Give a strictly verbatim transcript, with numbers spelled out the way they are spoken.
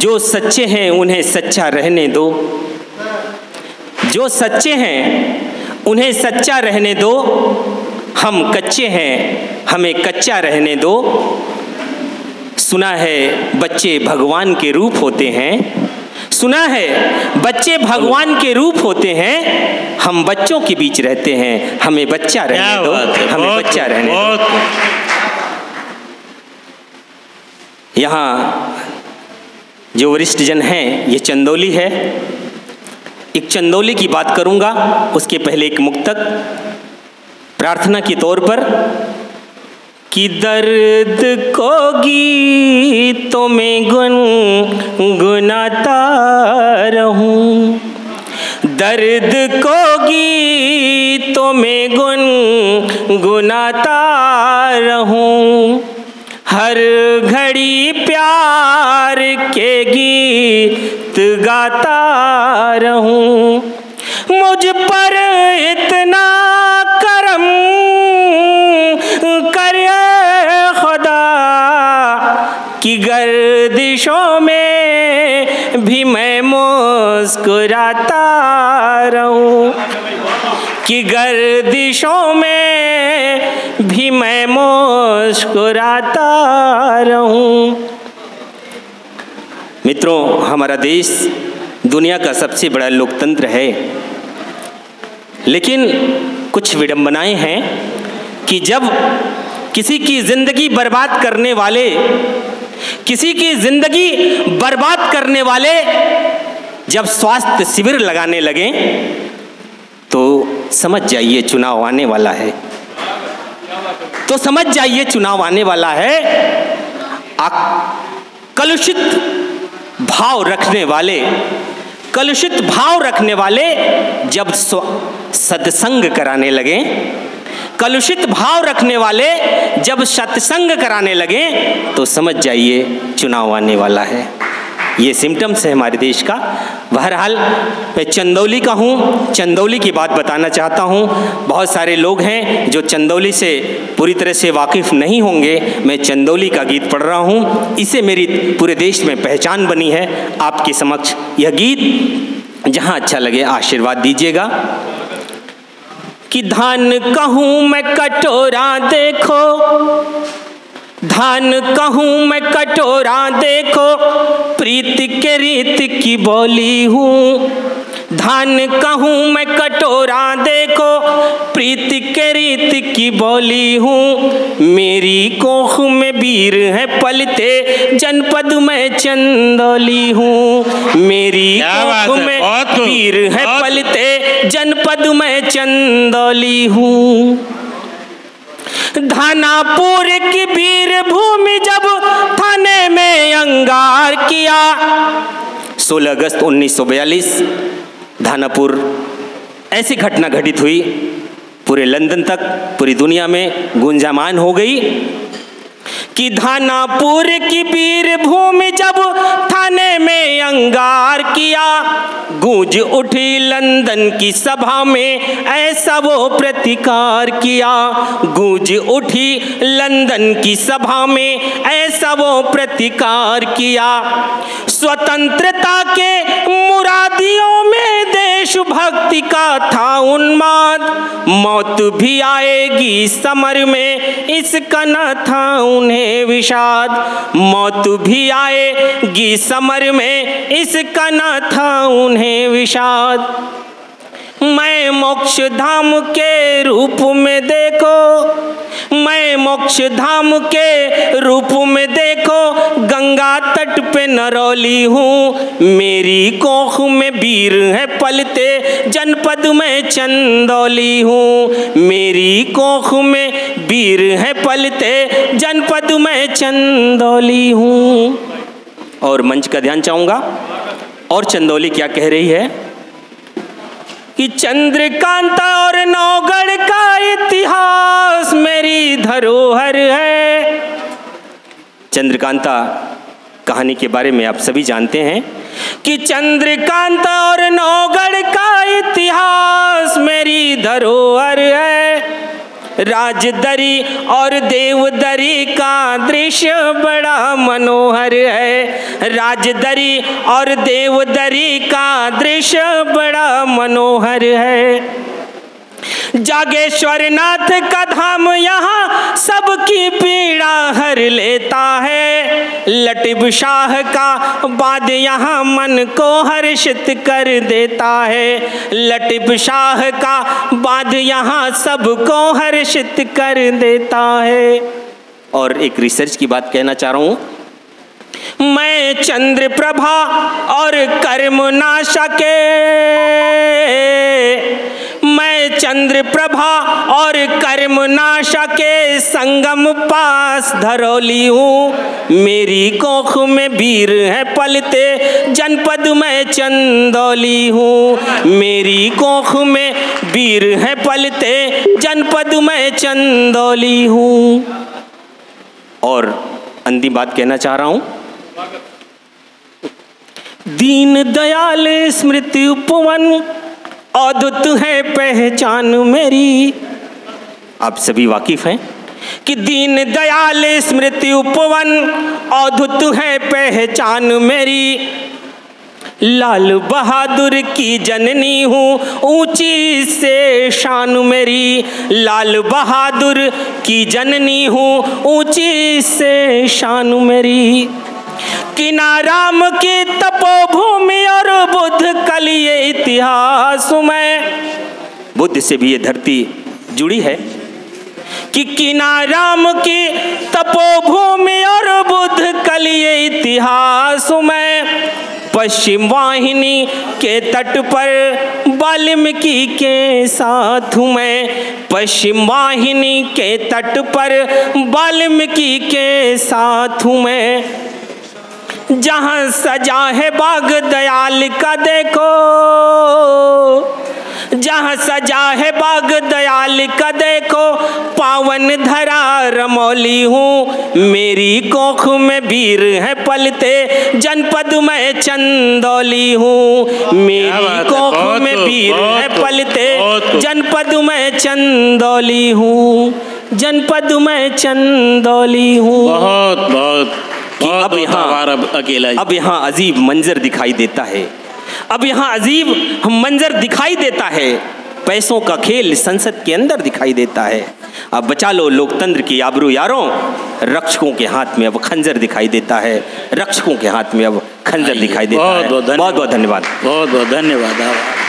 जो सच्चे हैं उन्हें सच्चा रहने दो, जो सच्चे हैं उन्हें सच्चा रहने दो, हम कच्चे हैं हमें कच्चा रहने दो। सुना है बच्चे भगवान के रूप होते हैं, सुना है बच्चे भगवान के रूप होते हैं, हम बच्चों के बीच रहते हैं हमें बच्चा रहने दो, हमें बच्चा रहने दो। यहाँ जो वरिष्ठ जन हैं ये चंदौली है, एक चंदौली की बात करूंगा, उसके पहले एक मुक्तक प्रार्थना के तौर पर कि दर्द को गीतों में गुनगुनाता रहूं, दर्द को गीतों में गुनगुनाता रहूं, हर घड़ी प्यार के गीत गाता रहूं, मुझ पर इतना करम करे खुदा कि गर्दिशों में भी मैं मुस्कुराता रहूं, कि गर्दिशों में भी मैं मुस्कुराता रहूं। मित्रों, हमारा देश दुनिया का सबसे बड़ा लोकतंत्र है, लेकिन कुछ विडंबनाएं हैं कि जब किसी की जिंदगी बर्बाद करने वाले किसी की जिंदगी बर्बाद करने वाले जब स्वास्थ्य शिविर लगाने लगे तो समझ जाइए चुनाव आने वाला है, तो समझ जाइए चुनाव आने वाला है। कलुषित भाव रखने वाले कलुषित भाव रखने वाले जब सत्संग कराने लगे, कलुषित भाव रखने वाले जब सत्संग कराने लगे तो समझ जाइए चुनाव आने वाला है। ये सिम्टम्स है हमारे देश का। बहरहाल मैं चंदौली का हूँ, चंदौली की बात बताना चाहता हूँ। बहुत सारे लोग हैं जो चंदौली से पूरी तरह से वाकिफ़ नहीं होंगे। मैं चंदौली का गीत पढ़ रहा हूँ, इससे मेरी पूरे देश में पहचान बनी है। आपके समक्ष यह गीत जहाँ अच्छा लगे आशीर्वाद दीजिएगा। कि धान कहूँ मैं कटोरा देखो, धान कहूँ मैं कटोरा देखो, प्रीति के रीत की बोली हूँ। धान कहूँ मैं कटोरा देखो, प्रीति के रीत की बोली हूँ। मेरी कोख में वीर है पलते, जनपद में चंदौली हूँ। मेरी कोख में वीर है पलते, जनपद में चंदौली हूँ। धानापुर की वीर भूमि जब थाने में अंगार किया, सोलह अगस्त उन्नीस सौ बयालीस धानापुर ऐसी घटना घटित हुई, पूरे लंदन तक पूरी दुनिया में गुंजायमान हो गई कि धानापुर की वीर भूमि जब थाने में अंगार किया, गूंज उठी लंदन की सभा में ऐसा वो प्रतिकार किया। गूंज उठी लंदन की सभा में ऐसा वो प्रतिकार किया। स्वतंत्रता के मुरादियों में देशभक्ति का था उन्माद, मौत भी आएगी समर में इसका न था उन्हें विषाद। मौत भी आएगी समर में इसका न था उन्हें विषाद। मैं मोक्ष धाम के रूप में देखो, मैं मोक्ष धाम के रूप में देखो, गंगा तट पे नरौली हूँ। मेरी कोख में वीर है पलते, जनपद में चंदौली हूँ। मेरी कोख में वीर है पलते, जनपद में चंदौली हूँ। और मंच का ध्यान चाहूँगा। और चंदौली क्या कह रही है कि चंद्रकांता और नौगढ़ का इतिहास मेरी धरोहर है। चंद्रकांता कहानी के बारे में आप सभी जानते हैं कि चंद्रकांता और नौगढ़ का इतिहास मेरी धरोहर है। राजदरी और देवदरी का दृश्य बड़ा मनोहर है। राजदरी और देवदरी का दृश्य बड़ा मनोहर है। जागेश्वर नाथ का धाम यहाँ सबकी पीड़ा हर लेता है। लटिब शाह का बाद यहाँ मन को हर्षित कर देता है। लटिब शाह का बाद यहाँ सबको हर्षित कर देता है। और एक रिसर्च की बात कहना चाह रहा हूँ। मैं चंद्र प्रभा और कर्म नाशा के मैं चंद्र प्रभा और कर्म नाशा के संगम पास धरौली हूँ। मेरी कोख में वीर है पलते जनपद में चंदौली हूँ। मेरी कोख में वीर है पलते जनपद में चंदौली हूँ। और अंतिम बात कहना चाह रहा हूँ। दीन दयाल स्मृति उपवन अद्भुत है पहचान मेरी। आप सभी वाकिफ हैं कि दीन दयाल स्मृति उपवन अद्भुत है पहचान मेरी। लाल बहादुर की जननी हूँ ऊंची से शान मेरी। लाल बहादुर की जननी हूँ ऊंची से शान मेरी। किनाराम की तपोभूमि और बुद्ध कलिये इतिहास में। बुद्ध से भी ये धरती जुड़ी है कि किनाराम की तपोभूमि और बुद्ध कलिये इतिहास में। पश्चिम वाहिनी के तट पर वाल्मीकि के साथ में। पश्चिम वाहिनी के तट पर वाल्मीकि के साथ में। जहाँ सजा है बाग दयाल का देखो। जहाँ सजा है बाग दयाल का देखो। पावन धरा रमौली हूँ। मेरी कोख में वीर है पलते जनपद में चंदौली हूँ। मेरी कोख में वीर है पलते जनपद में चंदौली हूँ। जनपद में चंदौली हूँ। बहुत बहुत अब यहाँ अकेला अब यहाँ अजीब मंजर दिखाई देता है। अब यहाँ अजीब मंजर दिखाई देता है। पैसों का खेल संसद के अंदर दिखाई देता है। अब बचा लो लोकतंत्र की आबरू यारों। रक्षकों के हाथ में अब खंजर दिखाई देता है। रक्षकों के हाथ में अब खंजर दिखाई देता है। बहुत बहुत धन्यवाद। बहुत बहुत धन्यवाद।